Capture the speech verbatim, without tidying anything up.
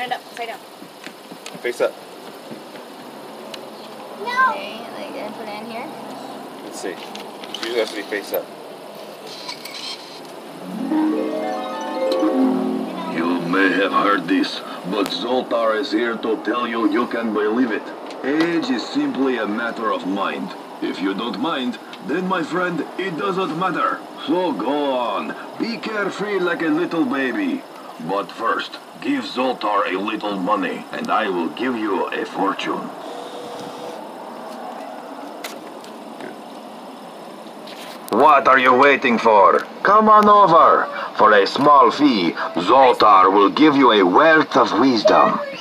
Stand up, upside down. Face up. No! Okay, like that, put it in here. Let's see. Usually has to be face up. You may have heard this, but Zoltar is here to tell you you can believe it. Age is simply a matter of mind. If you don't mind, then my friend, it doesn't matter. So go on, be carefree like a little baby. But first, give Zoltar a little money, and I will give you a fortune. What are you waiting for? Come on over. For a small fee, Zoltar will give you a wealth of wisdom.